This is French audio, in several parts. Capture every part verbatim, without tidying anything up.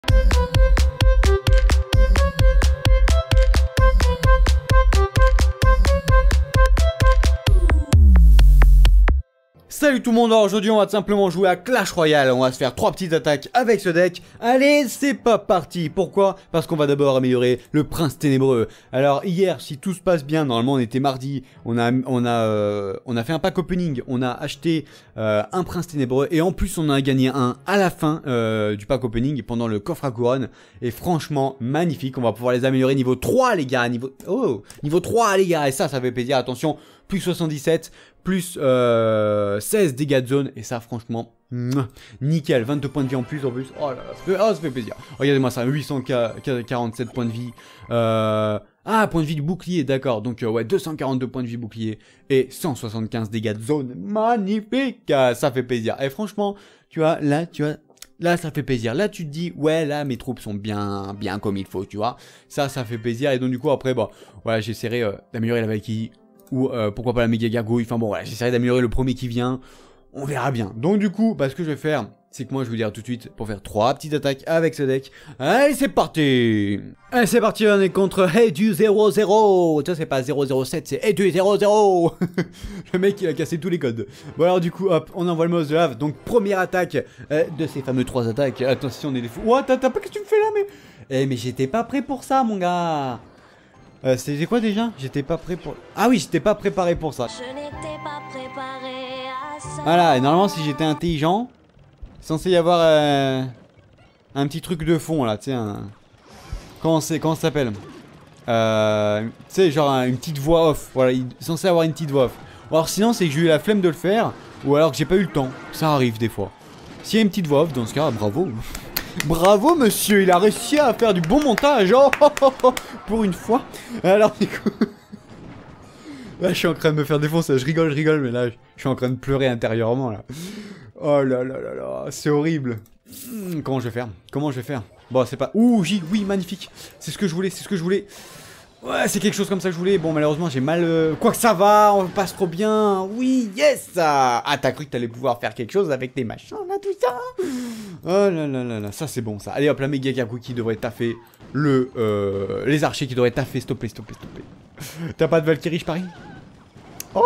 Salut tout le monde, aujourd'hui on va simplement jouer à Clash Royale, on va se faire trois petites attaques avec ce deck. Allez, c'est pas parti. Pourquoi? Parce qu'on va d'abord améliorer le Prince Ténébreux. Alors hier, si tout se passe bien, normalement on était mardi, on a, on a, euh, on a fait un pack opening, on a acheté euh, un Prince Ténébreux et en plus on en a gagné un à la fin euh, du pack opening pendant le coffre à couronne. Et franchement, magnifique, on va pouvoir les améliorer niveau trois les gars, niveau, oh, niveau trois les gars, et ça, ça fait plaisir, attention, plus soixante-dix-sept, plus euh, seize dégâts de zone, et ça franchement, mouah, nickel, vingt-deux points de vie en plus, en plus, oh là là, ça fait, oh, ça fait plaisir. Regardez-moi ça, huit cent quarante-sept points de vie, euh, ah, point de vie du bouclier, d'accord, donc euh, ouais, deux cent quarante-deux points de vie bouclier, et cent soixante-quinze dégâts de zone, magnifique, ça fait plaisir, et franchement, tu vois, là, tu vois, là, ça fait plaisir. Là, tu te dis, ouais, là, mes troupes sont bien, bien comme il faut, tu vois. Ça, ça fait plaisir. Et donc, du coup, après, bah, voilà, j'essaierai euh, d'améliorer la Valkyrie. Ou, euh, pourquoi pas la méga gargouille. Enfin, bon, voilà, j'essaierai d'améliorer le premier qui vient. On verra bien. Donc, du coup, bah, ce que je vais faire, c'est que moi, je vais vous dire tout de suite, pour faire trois petites attaques avec ce deck. Allez, c'est parti. Allez, c'est parti, on est contre Hey du zéro zéro. Ça, c'est pas zéro zéro sept, c'est Hey du zéro zéro. Le mec, il a cassé tous les codes. Bon, alors, du coup, hop, on envoie le mouse de lave. Donc, première attaque euh, de ces fameux trois attaques. Attention, on est des fous. What, t'as pas, qu'est-ce que tu me fais là, mais... Eh, mais j'étais pas prêt pour ça, mon gars. Euh, c'était quoi déjà? J'étais pas prêt pour... Ah oui, j'étais pas préparé pour ça. Je n'étais pas préparé à ça. Voilà, et normalement, si j'étais intelligent, censé y avoir euh, un petit truc de fond, là, tu sais, un... Comment c'est, comment ça s'appelle euh, Tu sais, genre un, une petite voix off. Voilà, il est censé avoir une petite voix off. Ou alors sinon, c'est que j'ai eu la flemme de le faire, ou alors que j'ai pas eu le temps. Ça arrive des fois. S'il y a une petite voix off, dans ce cas, bravo. Bravo monsieur, il a réussi à faire du bon montage, oh, oh, oh, oh, pour une fois. Alors du coup, là je suis en train de me faire défoncer, je rigole, je rigole, mais là je suis en train de pleurer intérieurement là. Oh là là là là, c'est horrible. Hum, comment je vais faire? Comment je vais faire? Bon c'est pas... Ouh, J, oui, magnifique. C'est ce que je voulais, c'est ce que je voulais. Ouais, c'est quelque chose comme ça que je voulais. Bon, malheureusement, j'ai mal... Euh... Quoi que ça va, on passe trop bien. Oui, yes. Ah, t'as cru que t'allais pouvoir faire quelque chose avec tes machins, là, tout ça. Oh là là là là, ça c'est bon, ça. Allez, hop, la méga gargouille qui devrait taffer. Le... Euh... Les archers qui devraient taffer. S'il te plaît, s'il te plaît, s'il te plaît. T'as pas de Valkyrie, je parie? Oh.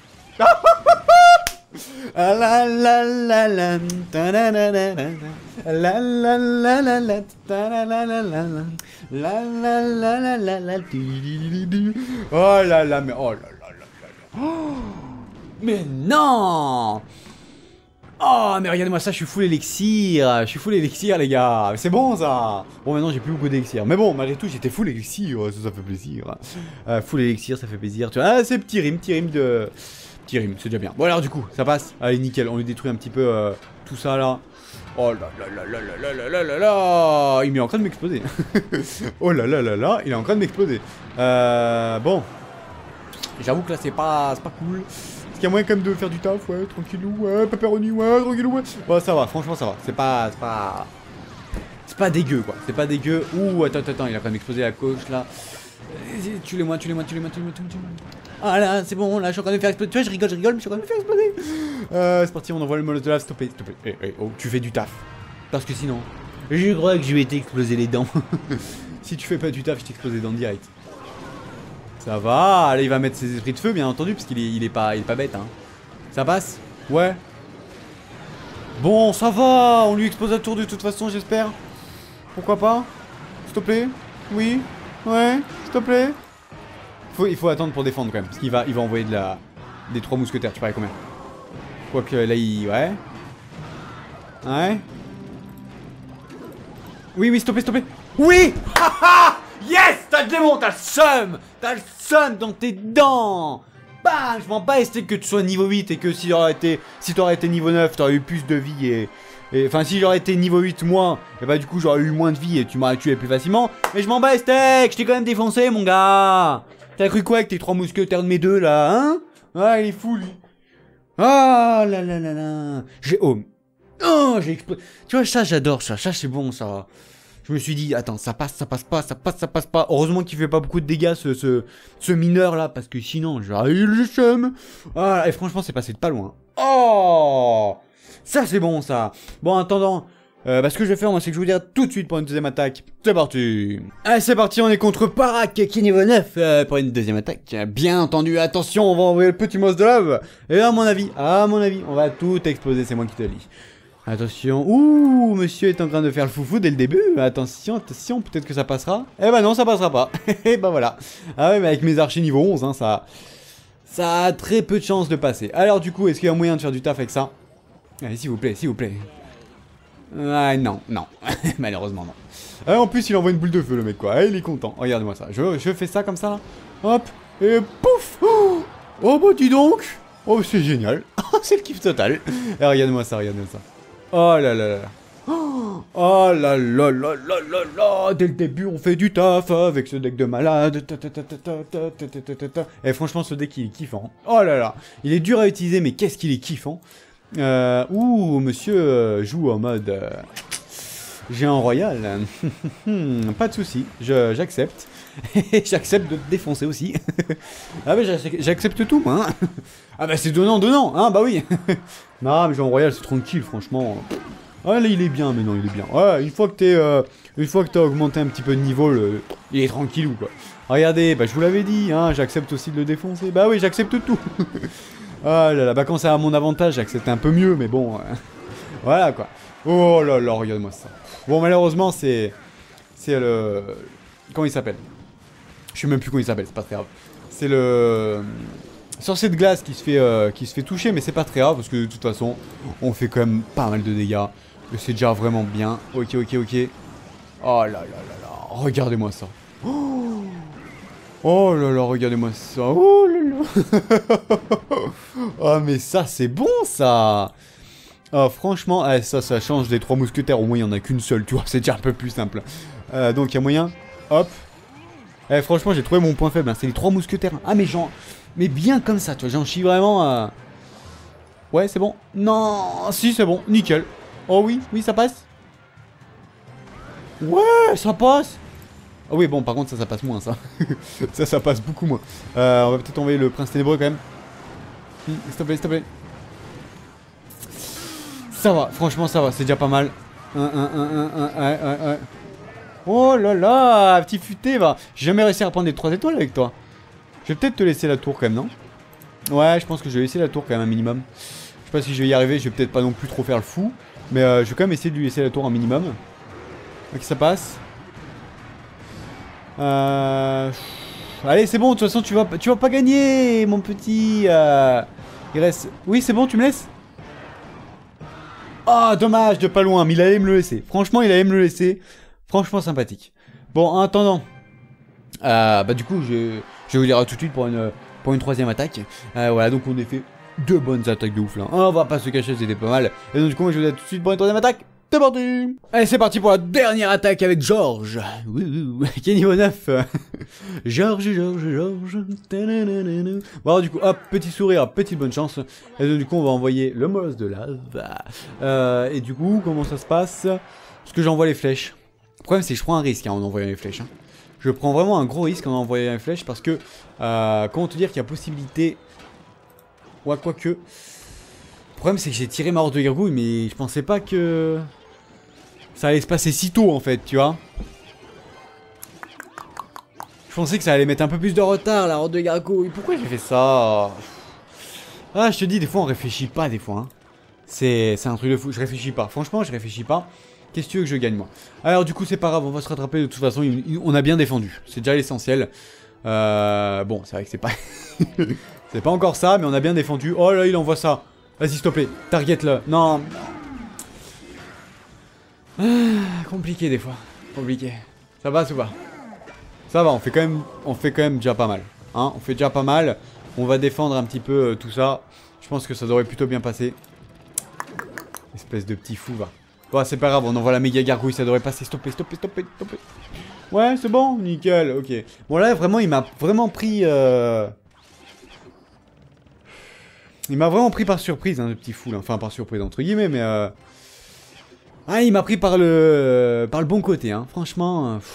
Ah la la la la ta la la la la la la la la la ta la la la la la la la la la la. Oh là là, mais oh là là là là. Oh, mais non. Oh mais regardez-moi ça, je suis full élixir. Je suis full élixir les gars. C'est bon ça. Bon maintenant j'ai plus beaucoup d'élixir. Mais bon malgré tout j'étais full élixir. Ça, ça fait plaisir. euh, Full élixir ça fait plaisir. Tu vois, ah, c'est petit rime, petit rime de... Petit rime, c'est déjà bien. Bon alors du coup, ça passe. Allez nickel, on lui détruit un petit peu euh, tout ça là. Oh là là là là là là là là là. Il est en train de m'exploser. Oh là là là là, il est en train de m'exploser. Euh, bon. J'avoue que là c'est pas, c'est pas cool. Est-ce qu'il y a moyen quand même de faire du taf? Ouais, tranquillou, ouais, pepperoni, ouais, tranquillou, ouais. Ouais, ça va, franchement ça va. C'est pas, c'est pas... C'est pas dégueu quoi, c'est pas dégueu. Ouh, attends, attends, il a quand même explosé la coche là. Tue-les-moi, tue-les-moi, tue-les-moi, tue-les-moi, tue-les-moi. Ah là, c'est bon, là, je suis en train de me faire exploser. Tu vois, je rigole, je rigole, mais je suis en train de me faire exploser. Euh, c'est parti, on envoie le molotov de lave, s'il te plaît, s'il te plaît. Eh, eh, oh, tu fais du taf. Parce que sinon, je crois que je vais t'exploser les dents. Si tu fais pas du taf, je t'explose les dents direct. Ça va, allez, il va mettre ses esprits de feu, bien entendu, parce qu'il est, il est, pas, il est pas bête, hein. Ça passe? Ouais. Bon, ça va, on lui explose à tour de toute façon, j'espère. Pourquoi pas? S'il te plaît? Oui? Ouais? S'il te plaît? Faut, il faut attendre pour défendre quand même, parce qu'il va, il va envoyer de la, des trois mousquetaires, tu paries combien? Quoique là il... Ouais. Ouais. Oui, oui, s'il te plaît, s'il te plaît. Oui. Haha. Yes. T'as le démon, t'as le seum. T'as le seum dans tes dents. Bam. Je m'en bats, c'était que tu sois niveau huit et que si t'aurais été, si t'aurais été niveau neuf, t'aurais eu plus de vie et... Enfin, si j'aurais été niveau huit moins, et bah du coup j'aurais eu moins de vie et tu m'aurais tué plus facilement. Mais je m'en bats, steak. Je t'ai quand même défoncé, mon gars. T'as cru quoi avec tes trois mousquetaires de mes deux là, hein? Ah, il est fou lui. Ah là là là là. J'ai... Oh. Oh, j'ai explosé. Tu vois, ça j'adore ça. Ça c'est bon ça. Je me suis dit, attends, ça passe, ça passe pas, ça passe, ça passe pas. Heureusement qu'il fait pas beaucoup de dégâts ce, ce, ce mineur là, parce que sinon j'aurais eu le seum. Ah, et franchement c'est passé de pas loin. Oh. Ça c'est bon ça. Bon, en attendant, Euh, bah, ce que je vais faire, moi, c'est que je vais vous dire tout de suite pour une deuxième attaque. C'est parti. Allez, c'est parti, on est contre Parak, qui est niveau neuf, euh, pour une deuxième attaque. Bien entendu, attention, on va envoyer le petit monstre de lave. Et à mon avis, à mon avis, on va tout exploser, c'est moi qui te le dis. Attention, ouh, monsieur est en train de faire le foufou dès le début. Attention, attention, peut-être que ça passera. Eh bah non, ça passera pas. Et bah voilà. Ah ouais, mais avec mes archers niveau onze, hein, ça... Ça a très peu de chances de passer. Alors du coup, est-ce qu'il y a moyen de faire du taf avec ça? Allez, s'il vous plaît, s'il vous plaît. Ah non, non. Malheureusement non. Ah, en plus il envoie une boule de feu le mec quoi. Ah, il est content. Regardez-moi ça. Je, je fais ça comme ça là. Hop. Et pouf. Oh, oh bah dis donc. Oh c'est génial. C'est le kiff total. Et regardez-moi ça, regardez-moi ça. Oh là là là. Oh là là là là là là. Dès le début on fait du taf avec ce deck de malade. Et franchement ce deck il est kiffant. Oh là là. Il est dur à utiliser mais qu'est-ce qu'il est kiffant. Euh, ouh, monsieur euh, joue en mode euh, géant royal. Pas de soucis, j'accepte. J'accepte de te défoncer aussi. Ah bah j'accepte tout moi. Hein. Ah bah c'est donnant, donnant, hein, bah oui. Non mais géant royal c'est tranquille franchement. Ah là il est bien, mais non il est bien. Ouais, une fois que t'es, euh, une fois que t'as augmenté un petit peu de niveau, le... il est tranquille ou quoi. Regardez, bah je vous l'avais dit, hein, j'accepte aussi de le défoncer. Bah oui, j'accepte tout. Ah là là, bah quand c'est à mon avantage, j'accepte un peu mieux, mais bon, euh, voilà quoi. Oh là là, regarde-moi ça. Bon, malheureusement, c'est, c'est le, comment il s'appelle? Je sais même plus comment il s'appelle, c'est pas très grave. C'est le sorcier de glace qui se fait, euh, qui se fait toucher, mais c'est pas très grave parce que de toute façon, on fait quand même pas mal de dégâts. Et c'est déjà vraiment bien. Ok, ok, ok. Oh là là là là, regardez-moi ça. Oh Oh là là, regardez-moi ça. Oh là là. Oh mais ça c'est bon ça. Oh, franchement, eh, ça ça change des trois mousquetaires. Au moins il n'y en a qu'une seule, tu vois, c'est déjà un peu plus simple. Euh, donc il y a moyen. Hop. Eh, franchement j'ai trouvé mon point faible, hein. C'est les trois mousquetaires. Ah mais genre, mais bien comme ça, tu vois, j'en chie vraiment. Euh... Ouais c'est bon. Non, si c'est bon, nickel. Oh oui, oui ça passe. Ouais, ça passe. Ah oui, bon, par contre, ça, ça passe moins, ça. ça, ça passe beaucoup moins. Euh, on va peut-être envoyer le prince ténébreux, quand même. Hum, s'il te plaît, s'il te plaît. Ça va, franchement, ça va, c'est déjà pas mal. Un, un, un, un, un, un, un, un. Oh là là, petit futé, va. J'ai jamais réussi à prendre les trois étoiles avec toi. Je vais peut-être te laisser la tour, quand même, non? Ouais, je pense que je vais laisser la tour, quand même, un minimum. Je sais pas si je vais y arriver, je vais peut-être pas non plus trop faire le fou. Mais euh, je vais quand même essayer de lui laisser la tour un minimum. Ok, ça passe. Euh... Allez, c'est bon, de toute façon, tu vas, tu vas pas gagner, mon petit. Euh... Il reste. Oui, c'est bon, tu me laisses? Ah, oh, dommage, de pas loin, mais il allait me le laisser. Franchement, il allait me le laisser. Franchement, sympathique. Bon, en attendant. Euh, bah, du coup, je, je vais vous dire tout de suite pour une, pour une troisième attaque. Euh, voilà, donc on a fait deux bonnes attaques de ouf là. On va pas se cacher, c'était pas mal. Et donc, du coup, moi, je vais vous dire tout de suite pour une troisième attaque. C'est parti. Allez, c'est parti pour la dernière attaque avec Georges. Oui, oui, qui est niveau neuf. Georges, Georges, Georges. Bon, alors, du coup, hop, petit sourire, petite bonne chance. Et donc, du coup, on va envoyer le molosse de lave. Euh, et du coup, comment ça se passe? Parce que j'envoie les flèches. Le problème, c'est que je prends un risque hein, en envoyant les flèches. Hein. Je prends vraiment un gros risque en envoyant les flèches parce que, euh, comment te dire qu'il y a possibilité. Ouais, quoique. Le problème, c'est que j'ai tiré ma horde de gargouille, mais je pensais pas que ça allait se passer si tôt en fait, tu vois. Je pensais que ça allait mettre un peu plus de retard, la horde de gargouille. Pourquoi j'ai fait ça? Ah, je te dis, des fois on réfléchit pas, des fois. Hein. C'est un truc de fou, je réfléchis pas. Franchement, je réfléchis pas. Qu'est-ce que tu veux que je gagne, moi? Alors, du coup, c'est pas grave, on va se rattraper de toute façon. On a bien défendu, c'est déjà l'essentiel. Euh, bon, c'est vrai que c'est pas. C'est pas encore ça, mais on a bien défendu. Oh là, il envoie ça. Vas-y, s'il te plaît, target-le. Non. Ah, compliqué des fois. Compliqué. Ça va, ça va. Ça va, on fait quand même, on fait quand même déjà pas mal. Hein, on fait déjà pas mal. On va défendre un petit peu euh, tout ça. Je pense que ça devrait plutôt bien passer. Espèce de petit fou, va. Bon, c'est pas grave, on envoie la méga gargouille, ça devrait passer. Stopper, stopper, stopper, stopper. Ouais, c'est bon, nickel, ok. Bon, là, vraiment, il m'a vraiment pris... Euh... Il m'a vraiment pris par surprise, hein, le petit fou, là. Enfin, par surprise, entre guillemets, mais... Euh... Ah, il m'a pris par le... Par le bon côté, hein. Franchement... Euh...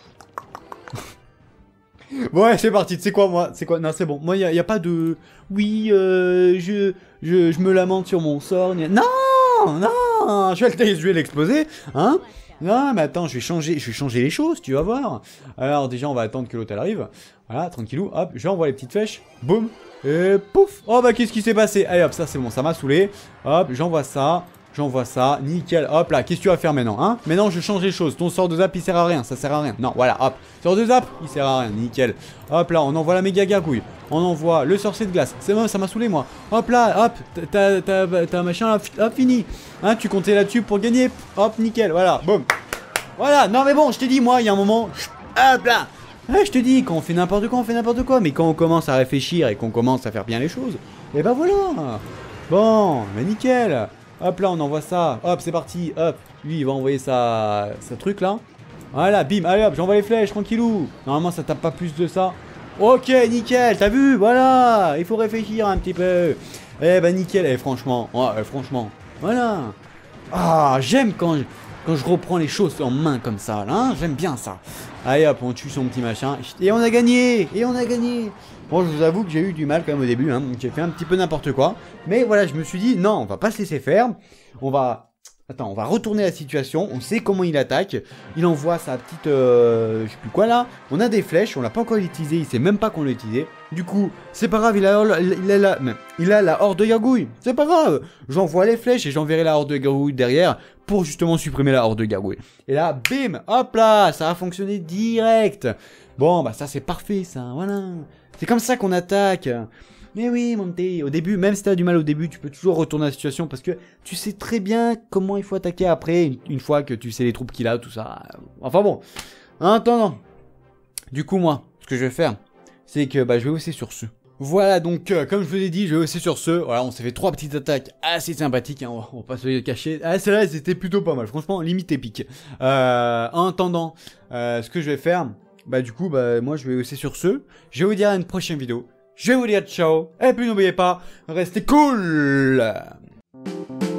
Bon, ouais, c'est parti. Tu sais quoi, moi? C'est quoi? Non, c'est bon. Moi, il n'y a, a pas de... Oui, euh... Je... Je, je me lamente sur mon sort. Non! Non! hein, je vais, je vais l'exploser, hein. Non, mais attends, je vais changer, je vais changer les choses, tu vas voir. Alors déjà, on va attendre que l'autre elle arrive. Voilà, tranquillou, hop, j'envoie les petites flèches, boum, et pouf. Oh bah qu'est-ce qui s'est passé? Allez hop, ça c'est bon, ça m'a saoulé. Hop, j'envoie ça, j'envoie ça, nickel. Hop là, qu'est-ce que tu vas faire maintenant, hein? Maintenant, je change les choses. Ton sort de zap, il sert à rien, ça sert à rien. Non, voilà, hop, sort de zap, il sert à rien, nickel. Hop là, on envoie la méga gargouille. On envoie le sorcier de glace. C'est bon, ça m'a saoulé moi. Hop là, hop, t'as t'as machin là, hop, fini. Hein, tu comptais là-dessus pour gagner. Hop, nickel, voilà, boum. Voilà, non mais bon, je t'ai dit, moi, il y a un moment, hop là. Ouais, je te dis, quand on fait n'importe quoi, on fait n'importe quoi. Mais quand on commence à réfléchir et qu'on commence à faire bien les choses, et ben voilà. Bon, mais nickel. Hop là, on envoie ça. Hop, c'est parti. Hop, lui, il va envoyer sa, sa truc là. Voilà, bim, allez hop, j'envoie les flèches, tranquillou. Normalement, ça tape pas plus de ça. Ok, nickel, t'as vu, voilà. Il faut réfléchir un petit peu. Eh ben nickel, eh franchement, ouais, franchement, voilà. Ah, j'aime quand je, quand je reprends les choses en main comme ça, là, hein, j'aime bien ça. Allez hop, on tue son petit machin, et on a gagné, et on a gagné. Bon, je vous avoue que j'ai eu du mal quand même au début, hein, j'ai fait un petit peu n'importe quoi. Mais voilà, je me suis dit, non, on va pas se laisser faire, on va... Attends, on va retourner la situation, on sait comment il attaque. Il envoie sa petite... Euh, je sais plus quoi là. On a des flèches, on l'a pas encore utilisé, il sait même pas qu'on l'a utilisé. Du coup, c'est pas grave, il a, il, a la, il a la horde de gargouilles. C'est pas grave, j'envoie les flèches et j'enverrai la horde de gargouilles derrière pour justement supprimer la horde de gargouilles. Et là, bim, hop là, ça a fonctionné direct. Bon, bah ça c'est parfait ça, voilà. C'est comme ça qu'on attaque. Mais oui, mon petit, au début, même si t'as du mal au début, tu peux toujours retourner la situation parce que tu sais très bien comment il faut attaquer après, une, une fois que tu sais les troupes qu'il a, tout ça. Enfin bon, en attendant, du coup, moi, ce que je vais faire, c'est que bah, je vais aussi sur ce. Voilà, donc, euh, comme je vous l'ai dit, je vais aussi sur ce. Voilà, on s'est fait trois petites attaques assez sympathiques, hein, on, va, on va pas se les cacher. Ah, celle-là, c'était plutôt pas mal, franchement, limite épique. Euh, en attendant, euh, ce que je vais faire, bah du coup, bah moi, je vais aussi sur ce. Je vais vous dire à une prochaine vidéo. Je vais vous dire ciao, et puis n'oubliez pas, restez cool!